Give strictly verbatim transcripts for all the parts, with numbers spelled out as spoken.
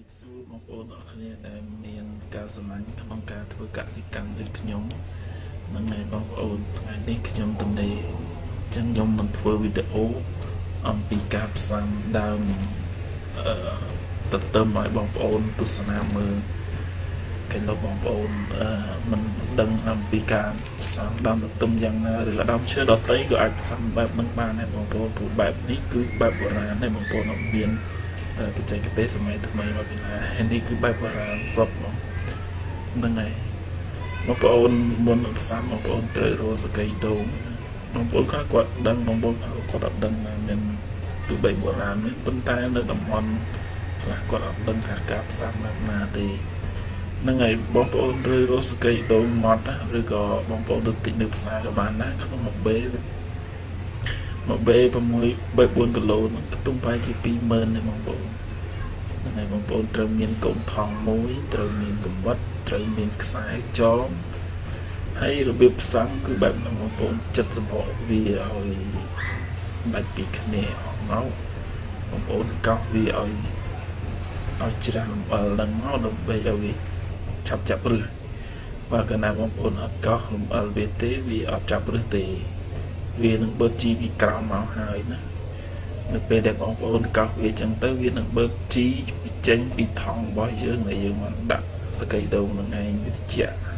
บสู้บางโอนออกเนี่ยได้เมียนการสมัยขนมการធ្វើកសិកម្មដូចខ្ញុំនឹងហើយបងប្អូនថ្ងៃនេះខ្ញុំទំនេរចឹងខ្ញុំនឹងធ្វើវីដេអូអំពីការផ្សំដើមអឺទទឹមឲ្យបងប្អូនទស្សនាមើលគេលោកបងប្អូនអឺមិនដឹងអំពីការផ្សំដើមទទឹមយ៉ាងណាឬក៏ដើមឈើដទៃក៏អាចផ្សំបែបនឹងបានដែរបងប្អូនព្រោះបែបនេះគឺបែបបុរាណដែរបងប្អូនអត់មានបច្ចេកទេសសម័យថ្មីមកពីណានេះគឺបែបបុរាណសពបងហ្នឹងហើយបងប្អូនមុនផ្សំបងប្អូនត្រូវរកសកៃដូងបងប្អូនខ្លះគាត់ដឹងបងប្អូនគាត់អត់ដឹងថាមានទូបីបុរាណនេះប៉ុន្តែនៅតំបន់ខ្លះគាត់អត់ដឹងថាការផ្សំបែបណាទេហ្នឹងហើយបងប្អូនឬរកសកៃដូងម៉ត់ឬក៏បងប្អូនទៅទិញនៅផ្សារក៏បានដែរក្នុងមួយបេមកបេ6 4គីឡូហ្នឹងខ្ទង់ប្រហែលជាtwo thousandទេបងប្អូនហ្នឹងហើយបងប្អូនត្រូវមានកូនថងមួយត្រូវមានកំបិតត្រូវមានខ្សែចងហើយរបៀបផ្សំគឺបែបហ្នឹងបងប្អូនចិត្តសម្បកវាឲ្យបាច់ពីគ្នាអស់មកបងប្អូនកោសវាឲ្យឲ្យច្រាស់អំបិលហ្នឹងមកដើម្បីឲ្យវាឆាប់ចាប់រឹសបើកាលណាបងប្អូនអត់កោសអំបិលវាទេវាអត់ចាប់រឹសទេវានឹងបឺតជីពីក្រោមមកហើយណានៅពេលដែលបងប្អូនកោសវាចឹងទៅវានឹងបឺតជីចេញពីថង់របស់យើងដែលយើងមកដាក់សកៃដូងនឹងឯងវាជា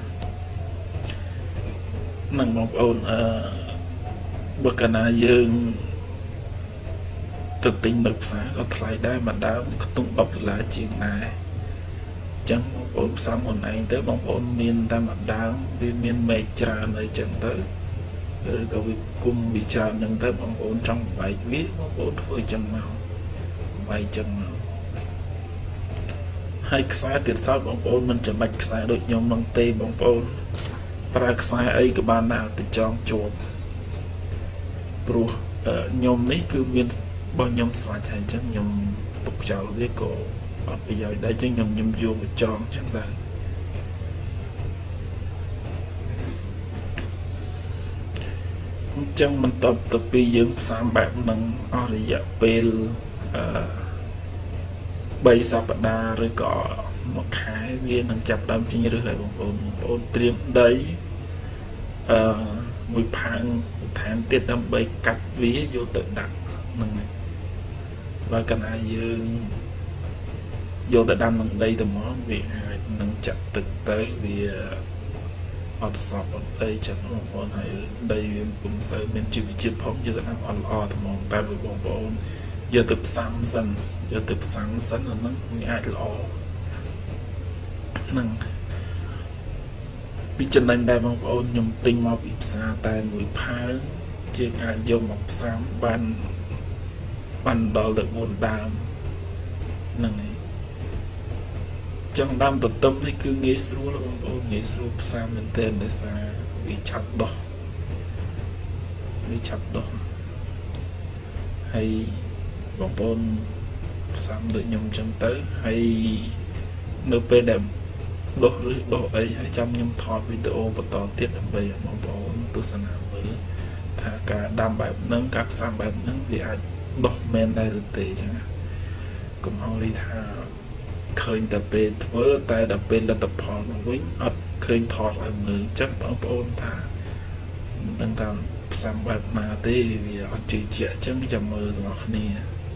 នឹងបងប្អូនអឺបើកាលណាយើងទៅទិញនៅផ្សារក៏ថ្លៃដែរមួយដើមខ្ទង់tenដុល្លារជាងដែរចឹងបងប្អូនផ្សំខ្លួនឯងទៅបងប្អូនមានតែមួយដើមវាមានមែកច្រើនអីចឹងទៅឬក៏វាគុំវាច្រើនហ្នឹងទៅបងប្អូនចង់បែកវាបងប្អូនធ្វើចឹងមកបែកចឹងមកហើយខ្សែទៀតសោតបងប្អូនមិនចាំបាច់ខ្សែដូចខ្ញុំនឹងទេបងប្អូនប្រើខ្សែអីក៏បានដែរទៅចងជាប់ព្រោះខ្ញុំនេះគឺមានរបស់ខ្ញុំស្លាច់ហើយចឹងខ្ញុំទុកចោលវាក៏អត់ប្រយោជន៍ដែរចឹងខ្ញុំខ្ញុំយកមកចងចឹងដែរអញ្ចឹងបន្ទាប់ទៅពីយើងផ្សំបែបហ្នឹងអស់រយៈពេលអឺ3សប្តាហ៍ឬក៏មួយខែវានឹងចាប់ដើមចេញឬហើយបងប្អូនបងប្អូនត្រៀមដីអឺមួយផាងបន្ថែមទៀតដើម្បីកាត់វាយកទៅដាក់ហ្នឹងហើយបើកាលណាយើងយកទៅដាំនឹងដីទៅមកវាអាចនឹងចាក់ទឹកទៅវាអត់សក់អត់អីចឹងបងប្អូនហើយដីវាពុំសូវមានជីវជាតិផងយកទៅដាំអត់ល្អត្មងតែបងប្អូនយកទៅផ្សំសិនយកទៅផ្សំសិនអាហ្នឹងវាអាចល្អហ្នឹងពីចំណេញដែរបងប្អូនខ្ញុំទិញមកពីផ្សារតែមួយផាវជាងអាចយកមកផ្សំបានបានដល់ទៅfourដើមហ្នឹងហើយចឹងដើមទទឹមនេះគឺងាយស្រួលបងប្អូនងាយស្រួលផ្សំមែនទែនដោយសារវាឆាប់ដោះវាឆាប់ដោះហើយបងប្អូនផ្សំដូចខ្ញុំចឹងទៅហើយនៅពេលដែលដោះឬដោះអីហើយចាំខ្ញុំថតវីដេអូបន្តទៀតដើម្បីឲ្យបងប្អូនទស្សនាមើលថាការដាំបែបហ្នឹងការផ្សំបែបហ្នឹងវាអាចដោះមែនដែរឬទេចឹងណាកុំឲ្យថាឃើញតែពេលធ្វើតែដល់ពេលលទ្ធផលមកវិញអត់ឃើញថតឲ្យមើលចឹងបងប្អូនថាមិនថាផ្សំបែបណាទេវាអត់ជឿជាក់ចឹងចាំមើលទាំងអស់គ្នា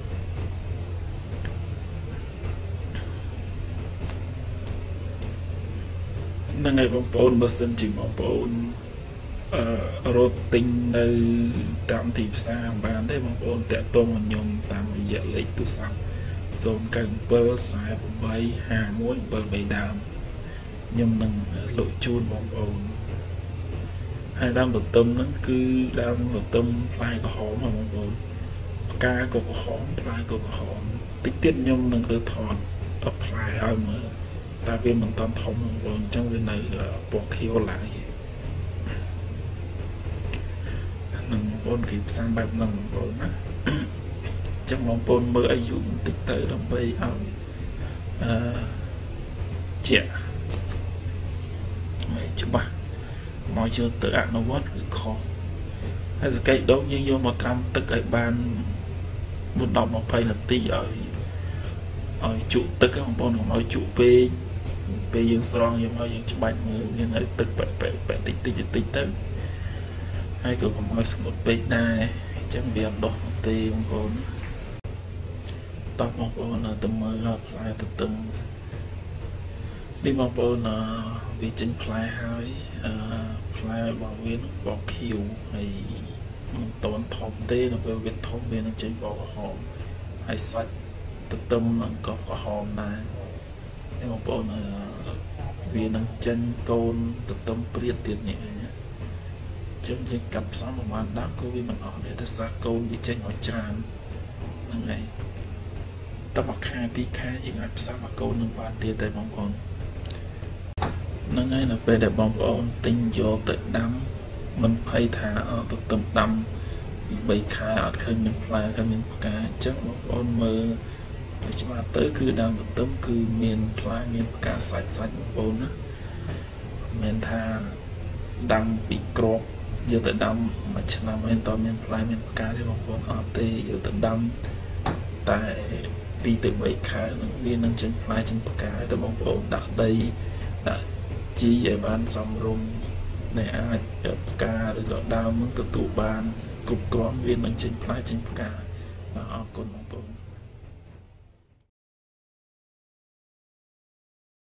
ហ្នឹងហើយបងប្អូនបើសិនជាបងប្អូនអឺរត់ទិញនៅតាមទីផ្សារបានទេបងប្អូនតាក់ទងមកខ្ញុំតាមរយៈលេខទូរស័ព្ទzero nine seven four eight five one seven threeដើមខ្ញុំនឹងលក់ជូនបងប្អូនហើយដើមទទឹមហ្នឹងគឺដើមទទឹមផ្លែក្រហមបងប្អូនផ្កាក៏ក្រហមផ្លែក៏ក្រហមតិចទៀតខ្ញុំនឹងទៅថតផ្លែឲ្យមើលតែវាមិនតាន់ធំបងប្អូនអញ្ចឹងវានៅពណ៌ខៀវឡើយនឹងបងប្អូនគេផ្សំបែបហ្នឹងបងប្អូនណាចឹងបងប្អូនមើលអាយុបន្តិចទៅដើម្បីឲ្យអឺជាមិនច្បាស់មកយកទៅអនុវត្តគឺខុសហើយសកៃដូងយើងយកមកត្រាំទឹកឲ្យបានfour to twentyនាទីឲ្យឲ្យជក់ទឹកបងប្អូនកុំឲ្យជក់ពេកពេលយើងស្រង់យើងឲ្យយើងច្បាច់មើលមានឲ្យទឹកបែកបែកបែកតិចតិចតិចទៅហើយក៏កុំឲ្យស្ងួតពេកដែរអញ្ចឹងវាអត់ដោះទេបងប្អូនតោះបងប្អូនទៅមើលផ្លែទទឹមនេះបងប្អូនវាចេញផ្លែហើយអឺផ្លែរបស់វាបកខៀវហើយមិនតន់ធំទេនៅពេលវាធំវានឹងចេញបកក្រហមហើយសាច់ទទឹមនឹងក៏ក្រហមដែរហើយបងប្អូនវានឹងចេញកូនទទឹមព្រាតទៀតនេះចឹងយើងកាត់ផ្សំប្រហែលដាក់ក៏វាមិនអស់ទេតែសាកូនវាចេញឲ្យច្រើនហ្នឹងហើយតែមួយខែពីរខែយើងអាចផ្សំឲ្យកូននឹងបានទៀតតែបងប្អូនហ្នឹងហើយនៅពេលដែលបងប្អូនទិញយកទៅដាំមិនភ័យថាទៅទឹមដាំពីបីខែអត់ឃើញមានផ្លែឃើញមានផ្កាអញ្ចឹងបងប្អូនមើលតែច្បាស់ទៅគឺដាំទៅទឹមគឺមានផ្លែមានផ្កាសាច់សាច់បងប្អូនណាមិនថាដាំពីក្របយកទៅដាំមួយឆ្នាំហើយតើមានផ្លែមានផ្កាទេបងប្អូនអត់ទេយកទៅដាំតែពីរទៅបីខែនឹងវានឹងចេញផ្លែចេញផ្កាតែបងប្អូនដាក់ដីដាក់ជីឲ្យបានសមរម្យដែលអាចផ្កាឬក៏ដើមនឹងទទួលបានគ្រប់គ្រាន់វានឹងចេញផ្លែចេញផ្កាបាទអរគុណបងប្អូន